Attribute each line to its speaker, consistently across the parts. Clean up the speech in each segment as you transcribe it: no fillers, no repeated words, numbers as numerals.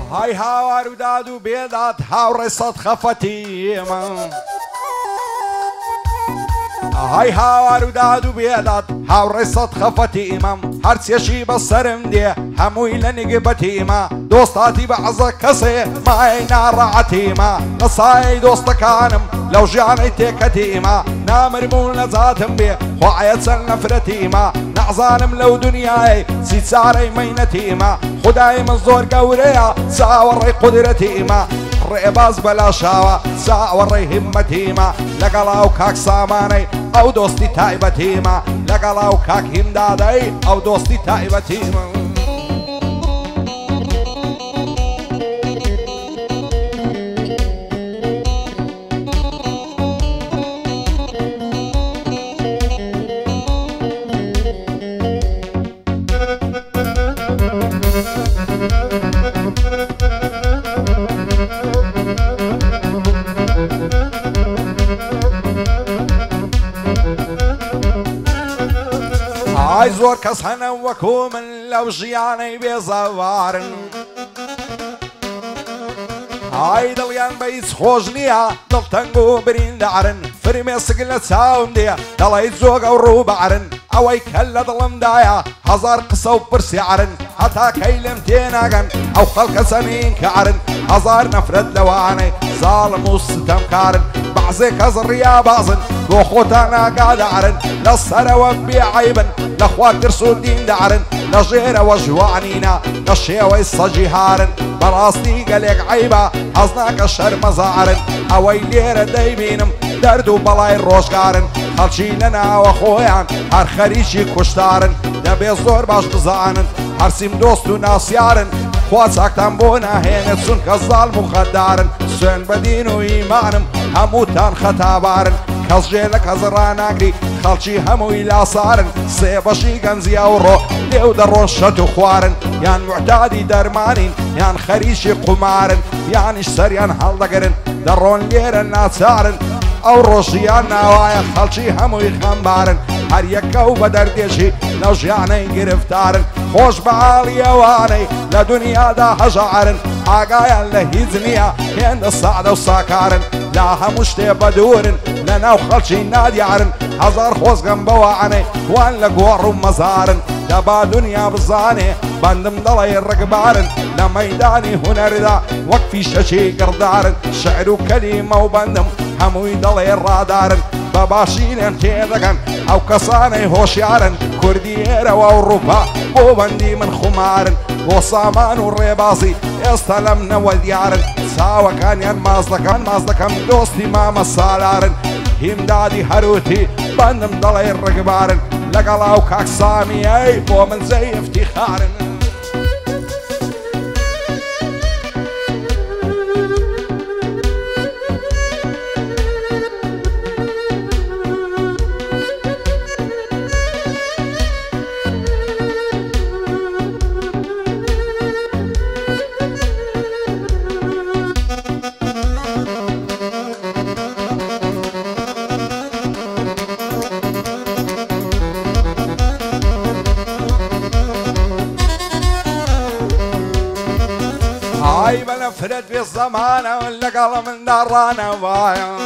Speaker 1: هاي هاوار وداد وبيضات هاوري صد خفتيما هاي هاوار وداد وبيضات هاوري صد خفتيما هرسيشي بصرم دي هموي لنقبتيما دوستاتي بعض كسي ماينا رعتيما نصاي دوست كانم لو جاني تيكتيما نامرمون لذاتم بي وعيت سنفرتيما نعزانم لو دنياي سيد ساري مينتيما خداي من زور قوريا ساوري قدرتيما رئباز بلا شاوة ساوري همتيما لقلاو كاك ساماني او دوستي تايبتيما لقلاو كاك همدادي او دوستي تايبتيما هاي زور كس هنا وكو من لو جياني بيزوارن هاي دليان بيس خوجنيا دل تنقو برين دعرن فرمي سقلة ساوم ديا دلي زوغ او روبعرن اوي كلا دلم دايا هزار قصو برسي عرن حتى كيلم تيناغن او خلق سنين كعرن هزار نفرد لواني ظالم وستم كارن بعزي كزر يا بازن وخوتانا قاعد عرن للصرا وبيع عيبن لاخوات درسو دين دعرن لجيرة وجوعنينا للشيوي الصجي هارن براستي قليق عيبا حزناك الشر مزاعرن اوي ليرة دايبينم دردو بلاي الروشكارن خلشي لنا واخويان هر خريشي كشتارن نبي زور باش بزانن هرسيم دوستو ناسيارن خوات ساكتان بونا هينت سن كالظالم وخدارن سن بدين وإيمانم هموتان خطابارن كز جيلك هزران اقري خلشي همو إلا صارن سيبشي قنزي اورو ليو درون شتو خوارن يان معتادي درمانين يان خريشي قمارن يان اشتريان هالدقرن درون ليرن ناسارن او روشيان نوايا خلشي همو يخنبارن هر يكو بدرديشي نوشياني گرفتارن خوش بعالي اواني لدنيا دا هجعرن آقايا لهيزنيا هند الصعد وساكارن لا هموشتي بدورن لنا وخلشي نادي عرن هزار خوزغن بواعني وان لقوار ومزارن دبا دنيا بزاني بندم ضلي الرقبارن لميداني هنردا وقفي ششي قردارن شعر وكلمة وبندم هموي ضلي الرادارن بباشين تيدقن او كساني هوشيارن كردييرا واوروبا وبندي من خمارن وصامان والريباصي استلمنا وديارن ساوا كان ين مازدكم دوستي ماما سالارن همدادي هروتي بندم ضلي الرقبارن لقلاو كاك سامي اي ومن زي افتخارن هاي بنفرد في الزمان ولا قلم من درانا وايا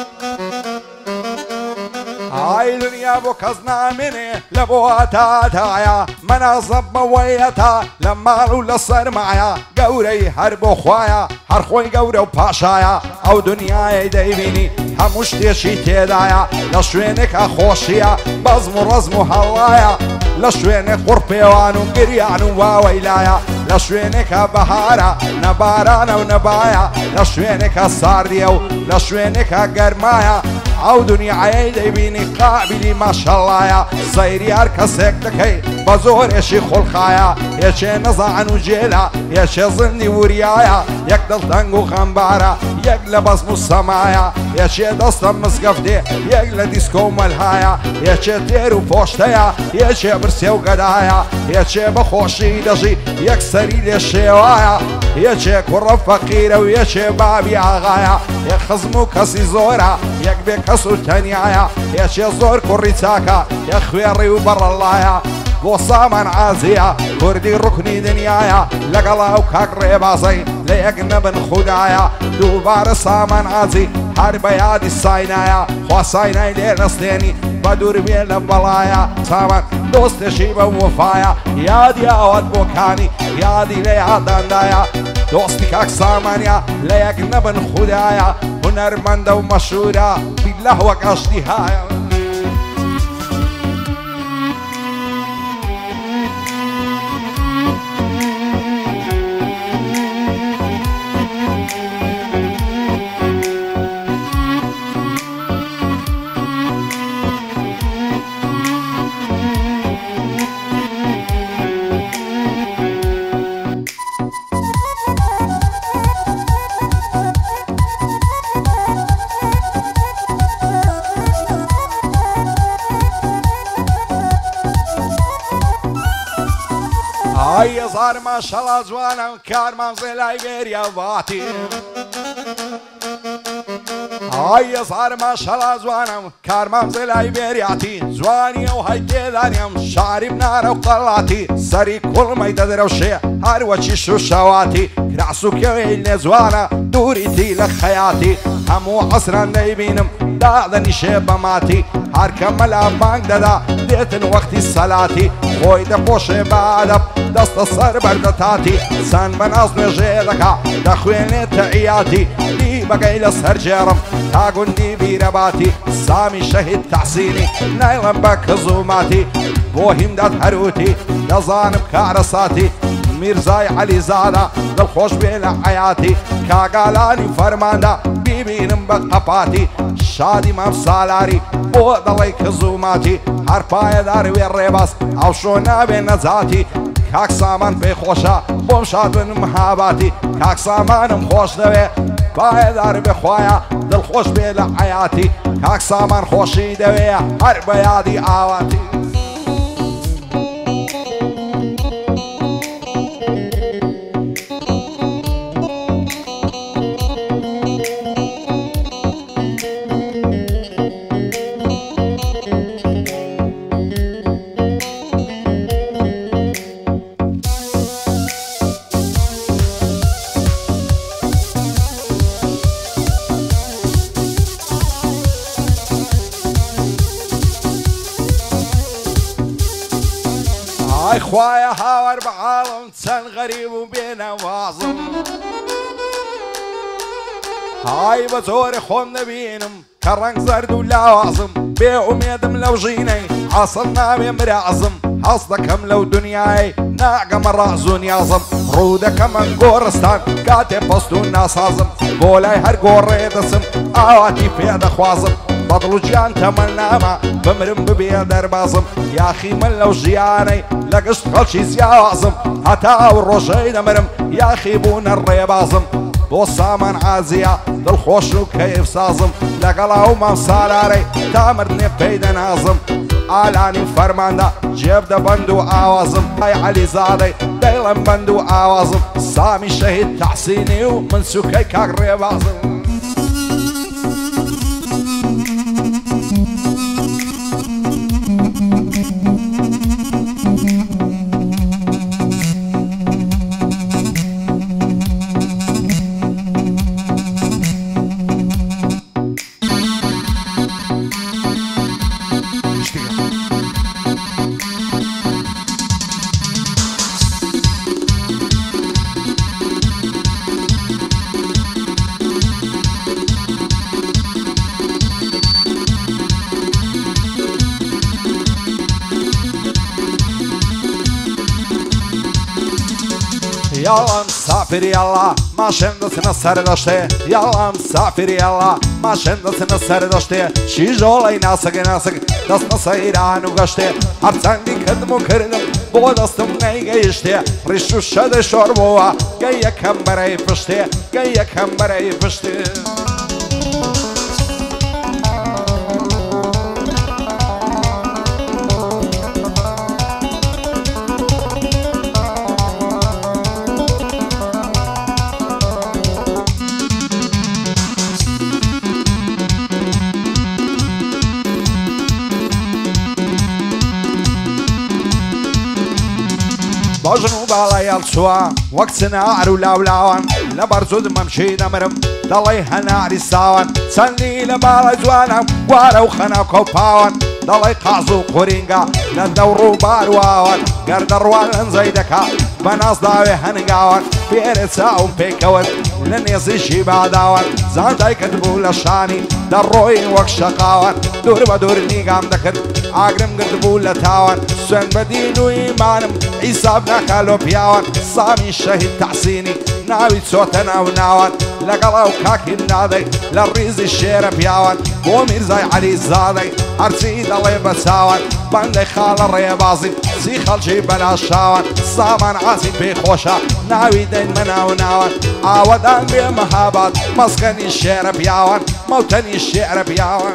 Speaker 1: هاي دنيا بوكزنا مني لبوها تايا مناصب مويتا لما لولا صار معايا قوري هربو خوايا هرخوي قوري وباشايا او دنيا دايبيني هموش تيشي تيدايا لشوينك اخوشيا بزمو رزمو هلايا لشوينك قربيوان وقريان وواويلايا لشوينك بهارا نبارانا ونبايا لشوينك صارديو لشوينك قرمايا او دنيا عيدي بيني قابلي ما شاء الله يا صيري اركسك دكي بزور يشي خلخايا يشي نزعن وجيلا يشي ظني وريايا يقدل تنقو خنبارا يقل بصمو السمايا يشي دستم مسقفتي يقل ديسكو ملهايا يشي تيرو بوشتايا يشي برسيو قدايا يشي بخوشي دجي يكسري لي الشيوايا يشي كرة فقيرة ويشي بابي عغايا يخزمو كسي زورا يقبي كسو تنيايا يشي زور كوري تاكا يخويري وبر الله بۆ سامان عازیە کوردی ڕوکنی دنیایە لەگەڵا و کاک ڕێبازەی لە یەک نەبن خودایە دووبارە سامان عازی هەر بە یادی ساینایە خوا ساینای لێ نەستێنی بە دووربێ لە بەڵایە سامان دۆستێشی بە وفایە یادی ئاوات بۆکانی یادی لە یاداندایە دۆستی کاک سامانیا لە یەک نەبن خودایە هونەرمەندە و مەشهورە بیلله وەک ئەشتی هایە ئای هەزار ماشەڵا جوانم کارمان زێلای بێریە باتی ئای هەزار ماشەڵا جوانم کارمان زێلای بێریاتی جوانی ئەو هەی تێدانیم شاری بنارە و قەڵاتی سەری کوڵمەی دەدرەوشێ هەروەچی شوشەواتی کراس و کێوەی لێ جوانە دووریتی لە خەیاتی هەموو عەسران دەیبینم دادەنیشێ بەماتی هەرکە مەلا بانگ دەدا دێتن وەختی سەلاتی خۆی دەپۆشێ بەعەدەب دەستە سەر بەردەتاتی سەن بەناز نوێژێ دەکا دەخوێنێت تەعیاتی دی بەگەی لە سەرجێڕم تا گوندی بیرەباتی سامی شەهید تەحسینی نایڵم بە کزوماتی بۆ هیمداد هەروتی دەزانم کارە ساتی میرزای عەلیزادە دڵخۆش بێ لە حەیاتی کاگالانی فەرماندا بیبینم بە قەپاتی شادی مام سالاری بۆ دەڵی کزوماتی هەر پایەدار وێ ڕێباز ئەو شۆ نابێ نەجاتی کاک سامان پێی خۆشە بۆم شاد بنم هاباتی کاک سامانم خۆش دەوێ پایەدار بێخوایە دڵخۆش بێ لە حەیاتی کاک سامان خۆشی دەوێ هەر بە یادی ئاواتی ئای خوایە هاوەر بە عاڵم چەند غەریب و بێنەوازم ئای بە زۆرێ خۆم نەبینم کە ڕەنگ زەرد و لاوازم بێ ئومێدم لەو ژینەی حاصل نابێ مرازم حەز دەکەم لەو دنیای ناگەمە ڕاز و نیازم ڕوو دەکەمە گۆڕستان کاتێ پەست و ناسازم بۆ لای هەر گۆڕێ دەسم ئاواتی پێ دەخوازم بەدڵ و گیان تەمەن نامە بمرم ببێ دەربازم یاخی من لەو ژیانەی لە گشت خەڵکی زیاوازم هەتا ئەو ڕۆژەی دەمرم یاخی بوونە ڕێبازم بۆ سامان عازیە دڵخۆش و کەیف سازم لەگەڵا و مام سالارەی تا مردنێ پێی دەنازم ئالانی فەرماندا جێب دەبەند و ئاوازم ئای عەلیزادەی دەیڵم بەند و ئاوازم سامی شەهید تەحسینی و من سوکەی کاک ڕێبازم یاڵام سافری ئەڵا ماشێن دەچنە سەر دەشتێ یاڵام سافری ئەڵا ماشێن دەچنە سەر دەشتێ شیژۆڵەی ناسک ناسک دەستە سەیران و گەشتێ هەرچەندی کردم و کردم بۆ دەستم نەیگەیشتێ ڕیش و شەدە شۆر بووە گەی یەکەم بەرەی پشتێ گەی یەکەم بەرەی پشتێ ڕۆژن و باڵای هەڵچووە وەک چنار و لاولاوان لە بەرجود مەمشی دەمرم دەڵێ هەناری ساوان چەندی لە باڵای جوانم گوارە و خەنە کۆپاوان دەڵێ قاز و قورینگە لە دەوڕ و باروواوان گەردەڕوان لەنجەی دەکا بە نازداوێ هەنگاوان پێرە چاوم پێکەوت لە نێزیشی باداوان زاندایکت بوو لە شانی دەڕۆی وەک شەقاوان دوور بە دوور نیگام دەکرد ئاگرم گرت بوو لە تاوان سوێن بە دین و ئیمانم حیساب ناکا لۆ پیاوان سامی شەهید تەحسینی ناوی چۆتە ناو ناوان لەگەڵ ئەو کاکی نادەی لە ڕیزی شێرە پیاوان بۆ میرزای عەلی زادەی هەرچی دەڵێ بە چاوان بەندەی خاڵە ڕێبازی سی خەڵکی بەلاشاوان سامان عاسی پێخۆشە ناوی دەین مەناو ناوان ئاوەدان بێ مەهاباد مەسکەنی شێرە پیاوان مەوتەنی شێرە پیاوان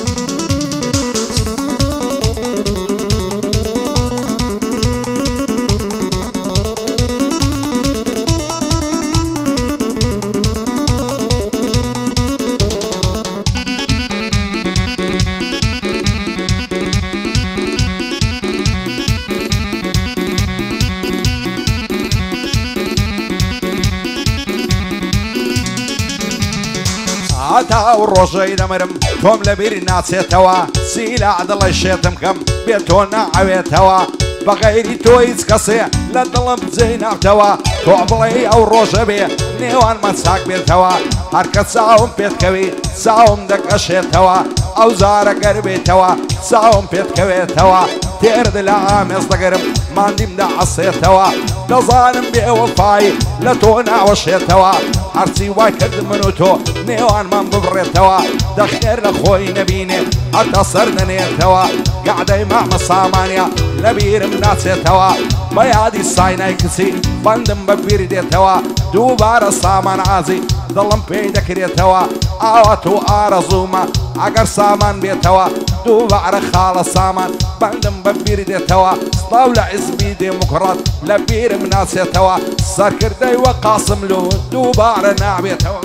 Speaker 1: هەتا و ڕۆژەی دەمرم تۆم لە بیری ناچێتەوە سیلا دڵی شێتم کەم بێ تۆ ناعەوێتەوە بەغەیری تۆ هیچ کەسێ لە دڵم بجێی ناوتەوە تۆ بڵێ ئەو ڕۆژە بێ نێوانمە چاک بێتەوە هەرکە چاوم پێتکەوی چاوم دەکەشێتەوە ئەو زارە گەر بێتەوە چاوم پێتکەوێتەوە تێرد لە ئامێز دەگەرم ماندیم دەعەسێتەوە دەزانم بێوەفایی لە تۆ ناوەشێتەوە هەرچی وای کرد من و تۆ نێوانمان ببڕێتەوە دەخێر لە خۆی نەبینێ هەتا سەر دەنێتەوە گەعدەی مامە سامانیا لە بیرم ناچێتەوە بە یادی ساینای کچی بەندم بە بیر دێتەوە دووبارە سامان عازی دڵم پێی دەکرێتەوە ئاوا تۆ ئارەزوومە ئەگەر سامان بێتەوە دووبارە خاڵە سامان بەندم بە بیر دێتەوە سڵاو لە عیزبی دێموکڕات لە بیرم ناچێتەوە سەرکردەی وە قاسم لۆ دووبارە نابێتەوە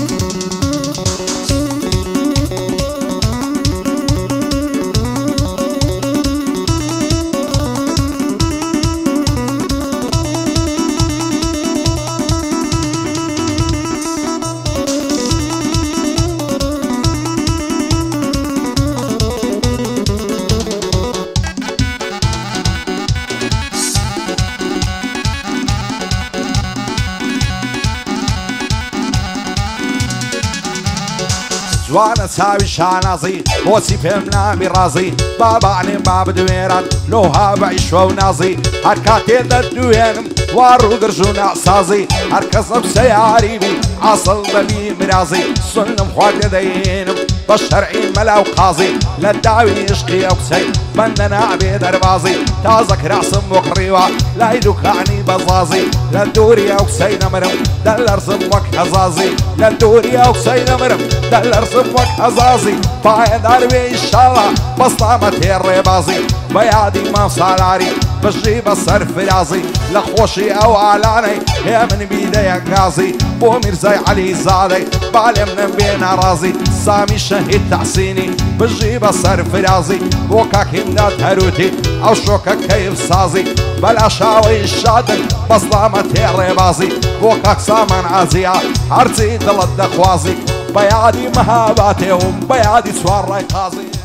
Speaker 1: جوانە چاوی شانازی بۆچی پێم نامی ڕازی بابانێ با بدوێران لۆها بەعیشوە و نازی هەر کاتێ دەدوێنم وا ڕووگرژ و ناسازی هەر کەسم سەیاریبی ئاسڵ دەبی مرازی سنم خواردێ دەینم بە شەرعی مەلا و قازی لە داوی عشقی ئەو کچەی بەندە نابێ دەربازی تازە کراسم وەکڕیوە لای دوکانی بەزازی لە دووری ئەو کچەی نەمرم دەلەرزم وەک هەزازی لە دووری ئەو کچەی نەمرم دەلەرزم وەک هەزازی پایەدار وێ ئیشاڵا بەستامە تێڕێبازی بە یادی مام سالاری بژی بەسەر فرازی لە خۆشی ئەو ئالانەی هێ من بیدەیە گازی بۆ میرزای عەلی زادەی بالێم نەبێ ناڕازی سامی شەهید تەحسینی بژی بەسەر فرازی بۆ کاکیمداد هەروتی ئەو شۆکە کەیف سازی بەلا شاوەی شادن بەسڵامە تێڕێبازی بۆ کاک سامان عازیە هەرچی دڵت دەخوازی بە یادی مەهاباتێ و بە یادی چوار ڕای قازی